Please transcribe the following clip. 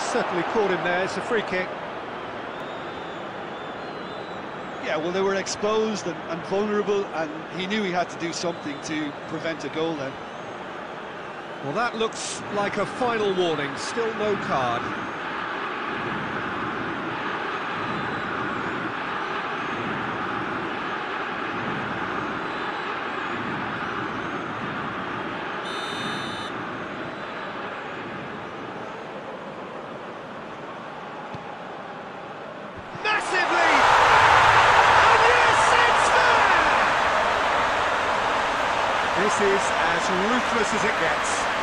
certainly caught him there. It's a free kick. Yeah, well, they were exposed and vulnerable, and he knew he had to do something to prevent a goal then. Well, that looks like a final warning. Still no card. Massively! And yes, it's there! This is as ruthless as it gets.